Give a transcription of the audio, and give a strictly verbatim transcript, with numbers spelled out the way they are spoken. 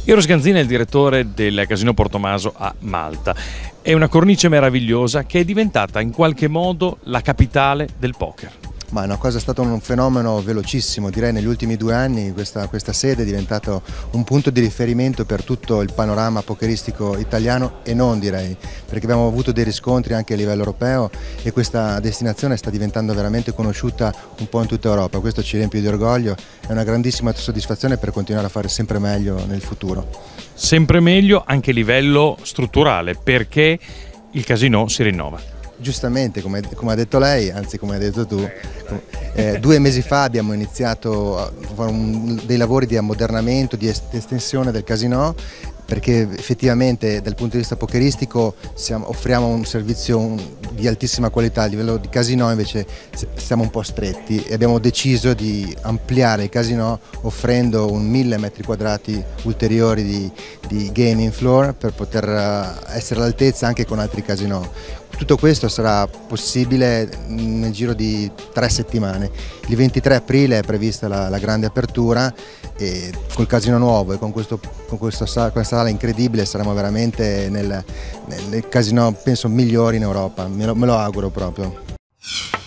Eros Ganzin è il direttore del Casino Porto Maso a Malta. È una cornice meravigliosa che è diventata in qualche modo la capitale del poker. Ma è una cosa, è stato un fenomeno velocissimo, direi negli ultimi due anni questa, questa sede è diventata un punto di riferimento per tutto il panorama pokeristico italiano e non, direi, perché abbiamo avuto dei riscontri anche a livello europeo e questa destinazione sta diventando veramente conosciuta un po' in tutta Europa. Questo ci riempie di orgoglio, è una grandissima soddisfazione per continuare a fare sempre meglio nel futuro. Sempre meglio anche a livello strutturale, perché il casino si rinnova. Giustamente, come, come ha detto lei, anzi come hai detto tu, eh, due mesi fa abbiamo iniziato a fare un, dei lavori di ammodernamento, di estensione del casino, perché effettivamente dal punto di vista pokeristico siamo, offriamo un servizio di altissima qualità. A livello di casino invece siamo un po' stretti e abbiamo deciso di ampliare il casino offrendo un mille metri quadrati ulteriori di, di gaming floor per poter essere all'altezza anche con altri casino. Tutto questo sarà possibile nel giro di tre settimane. Il ventitré aprile è prevista la, la grande apertura e col casino nuovo e con, questo, con questa, sala, questa sala incredibile saremo veramente nel, nel casino penso migliori in Europa, me lo, me lo auguro proprio.